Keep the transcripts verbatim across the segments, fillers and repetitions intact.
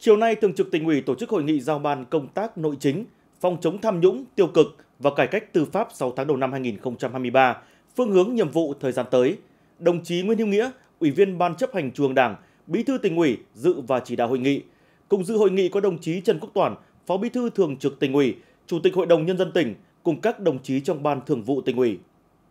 Chiều nay, Thường trực Tỉnh ủy tổ chức hội nghị giao ban công tác nội chính, phòng chống tham nhũng, tiêu cực và cải cách tư pháp sáu tháng đầu năm hai nghìn không trăm hai mươi ba, phương hướng nhiệm vụ thời gian tới. Đồng chí Nguyễn Hữu Nghĩa, Ủy viên Ban Chấp hành Trung ương Đảng, Bí thư Tỉnh ủy dự và chỉ đạo hội nghị. Cùng dự hội nghị có đồng chí Trần Quốc Toản, Phó Bí thư Thường trực Tỉnh ủy, Chủ tịch Hội đồng Nhân dân tỉnh cùng các đồng chí trong Ban Thường vụ Tỉnh ủy.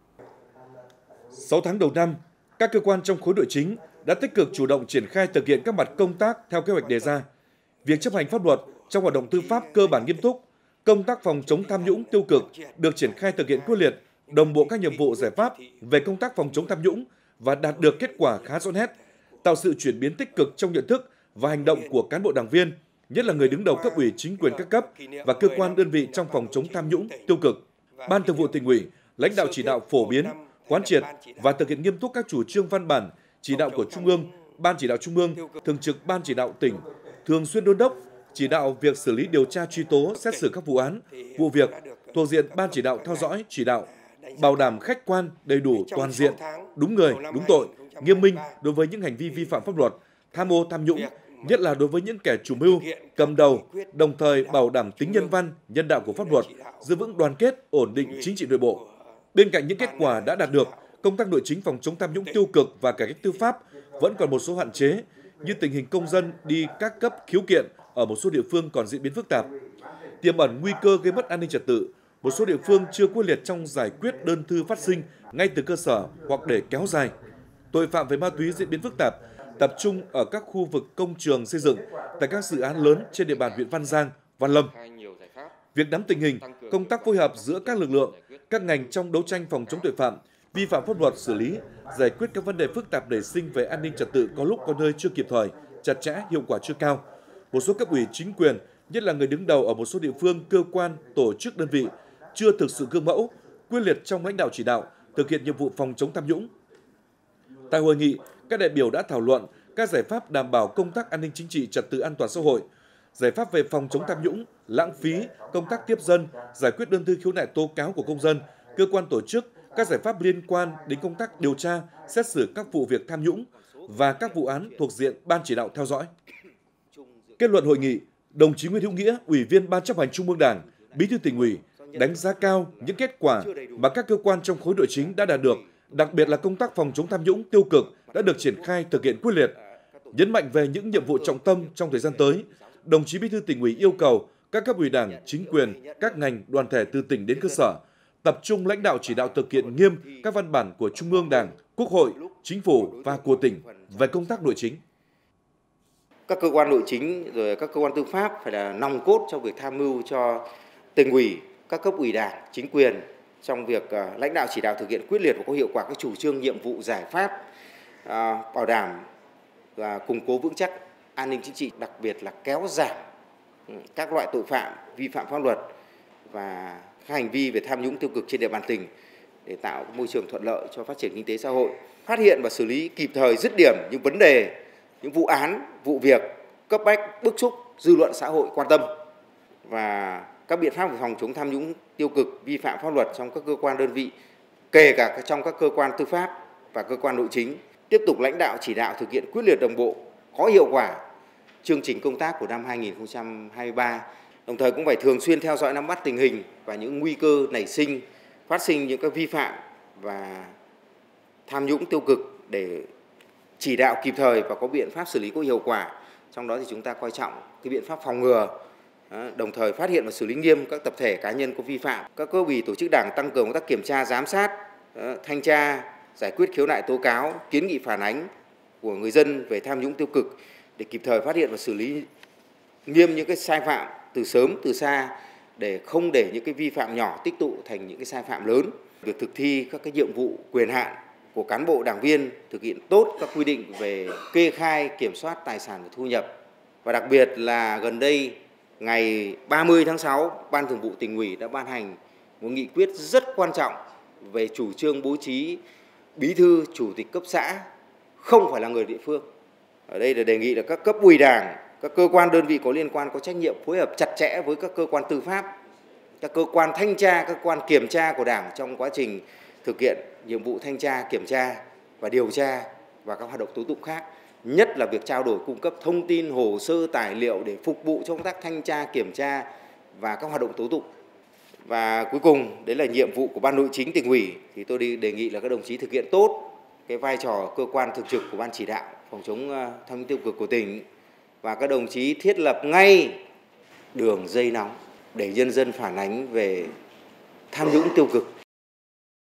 sáu tháng đầu năm, các cơ quan trong khối nội chính đã tích cực chủ động triển khai thực hiện các mặt công tác theo kế hoạch đề ra. Việc chấp hành pháp luật trong hoạt động tư pháp cơ bản nghiêm túc, công tác phòng chống tham nhũng tiêu cực được triển khai thực hiện quyết liệt, đồng bộ các nhiệm vụ giải pháp về công tác phòng chống tham nhũng và đạt được kết quả khá rõ nét, tạo sự chuyển biến tích cực trong nhận thức và hành động của cán bộ đảng viên, nhất là người đứng đầu cấp ủy chính quyền các cấp và cơ quan đơn vị trong phòng chống tham nhũng tiêu cực. Ban Thường vụ Tỉnh ủy, lãnh đạo chỉ đạo phổ biến, quán triệt và thực hiện nghiêm túc các chủ trương văn bản, chỉ đạo của Trung ương, Ban chỉ đạo Trung ương, Thường trực Ban chỉ đạo tỉnh, thường xuyên đôn đốc, chỉ đạo việc xử lý điều tra truy tố, xét xử các vụ án, vụ việc thuộc diện Ban chỉ đạo theo dõi, chỉ đạo, bảo đảm khách quan, đầy đủ, toàn diện, đúng người, đúng tội, nghiêm minh đối với những hành vi vi phạm pháp luật, tham ô tham nhũng, nhất là đối với những kẻ chủ mưu, cầm đầu, đồng thời bảo đảm tính nhân văn, nhân đạo của pháp luật, giữ vững đoàn kết, ổn định chính trị nội bộ. Bên cạnh những kết quả đã đạt được, công tác nội chính phòng chống tham nhũng tiêu cực và cải cách tư pháp vẫn còn một số hạn chế, như tình hình công dân đi các cấp khiếu kiện ở một số địa phương còn diễn biến phức tạp, tiềm ẩn nguy cơ gây mất an ninh trật tự. Một số địa phương chưa quyết liệt trong giải quyết đơn thư phát sinh ngay từ cơ sở hoặc để kéo dài. Tội phạm về ma túy diễn biến phức tạp, tập trung ở các khu vực công trường xây dựng, tại các dự án lớn trên địa bàn huyện Văn Giang, Văn Lâm. Việc nắm tình hình, công tác phối hợp giữa các lực lượng, các ngành trong đấu tranh phòng chống tội phạm, vi phạm pháp luật, xử lý, giải quyết các vấn đề phức tạp nảy sinh về an ninh trật tự có lúc có nơi chưa kịp thời, chặt chẽ, hiệu quả chưa cao. Một số cấp ủy chính quyền, nhất là người đứng đầu ở một số địa phương, cơ quan, tổ chức, đơn vị chưa thực sự gương mẫu, quyết liệt trong lãnh đạo chỉ đạo, thực hiện nhiệm vụ phòng chống tham nhũng. Tại hội nghị, các đại biểu đã thảo luận các giải pháp đảm bảo công tác an ninh chính trị, trật tự an toàn xã hội, giải pháp về phòng chống tham nhũng, lãng phí, công tác tiếp dân, giải quyết đơn thư khiếu nại tố cáo của công dân, cơ quan tổ chức, các giải pháp liên quan đến công tác điều tra, xét xử các vụ việc tham nhũng và các vụ án thuộc diện Ban chỉ đạo theo dõi. Kết luận hội nghị, đồng chí Nguyễn Hữu Nghĩa, Ủy viên Ban Chấp hành Trung ương Đảng, Bí thư Tỉnh ủy, đánh giá cao những kết quả mà các cơ quan trong khối nội chính đã đạt được, đặc biệt là công tác phòng chống tham nhũng tiêu cực đã được triển khai thực hiện quyết liệt. Nhấn mạnh về những nhiệm vụ trọng tâm trong thời gian tới, đồng chí Bí thư Tỉnh ủy yêu cầu các cấp ủy Đảng, chính quyền, các ngành, đoàn thể từ tỉnh đến cơ sở tập trung lãnh đạo chỉ đạo thực hiện nghiêm các văn bản của Trung ương Đảng, Quốc hội, Chính phủ và của tỉnh về công tác nội chính. Các cơ quan nội chính rồi các cơ quan tư pháp phải là nòng cốt trong việc tham mưu cho Tỉnh ủy, các cấp ủy Đảng, chính quyền trong việc uh, lãnh đạo chỉ đạo thực hiện quyết liệt và có hiệu quả các chủ trương, nhiệm vụ, giải pháp uh, bảo đảm và củng cố vững chắc an ninh chính trị, đặc biệt là kéo giảm các loại tội phạm vi phạm pháp luật và các hành vi về tham nhũng tiêu cực trên địa bàn tỉnh để tạo môi trường thuận lợi cho phát triển kinh tế xã hội, phát hiện và xử lý kịp thời dứt điểm những vấn đề, những vụ án, vụ việc cấp bách, bức xúc, dư luận xã hội quan tâm và các biện pháp về phòng chống tham nhũng tiêu cực, vi phạm pháp luật trong các cơ quan đơn vị, kể cả trong các cơ quan tư pháp và cơ quan nội chính, tiếp tục lãnh đạo chỉ đạo thực hiện quyết liệt đồng bộ, có hiệu quả chương trình công tác của năm hai nghìn không trăm hai mươi ba. Đồng thời cũng phải thường xuyên theo dõi nắm bắt tình hình và những nguy cơ nảy sinh, phát sinh những các vi phạm và tham nhũng tiêu cực để chỉ đạo kịp thời và có biện pháp xử lý có hiệu quả. Trong đó thì chúng ta coi trọng cái biện pháp phòng ngừa, đồng thời phát hiện và xử lý nghiêm các tập thể cá nhân có vi phạm. Các cấp ủy tổ chức Đảng tăng cường công tác kiểm tra, giám sát, thanh tra, giải quyết khiếu nại tố cáo, kiến nghị phản ánh của người dân về tham nhũng tiêu cực để kịp thời phát hiện và xử lý nghiêm những cái sai phạm từ sớm từ xa để không để những cái vi phạm nhỏ tích tụ thành những cái sai phạm lớn. Việc thực thi các cái nhiệm vụ quyền hạn của cán bộ đảng viên, thực hiện tốt các quy định về kê khai, kiểm soát tài sản và thu nhập. Và đặc biệt là gần đây ngày ba mươi tháng sáu, Ban Thường vụ Tỉnh ủy đã ban hành một nghị quyết rất quan trọng về chủ trương bố trí bí thư, chủ tịch cấp xã không phải là người địa phương. Ở đây là đề nghị là các cấp ủy Đảng, các cơ quan đơn vị có liên quan có trách nhiệm phối hợp chặt chẽ với các cơ quan tư pháp, các cơ quan thanh tra, các cơ quan kiểm tra của Đảng trong quá trình thực hiện nhiệm vụ thanh tra, kiểm tra và điều tra và các hoạt động tố tụng khác nhất là việc trao đổi cung cấp thông tin, hồ sơ, tài liệu để phục vụ cho công tác thanh tra, kiểm tra và các hoạt động tố tụng. Và cuối cùng, đấy là nhiệm vụ của Ban Nội chính Tỉnh ủy, thì tôi đi đề nghị là các đồng chí thực hiện tốt cái vai trò cơ quan thường trực của Ban chỉ đạo phòng chống tham nhũng tiêu cực của tỉnh, và các đồng chí thiết lập ngay đường dây nóng để nhân dân phản ánh về tham nhũng tiêu cực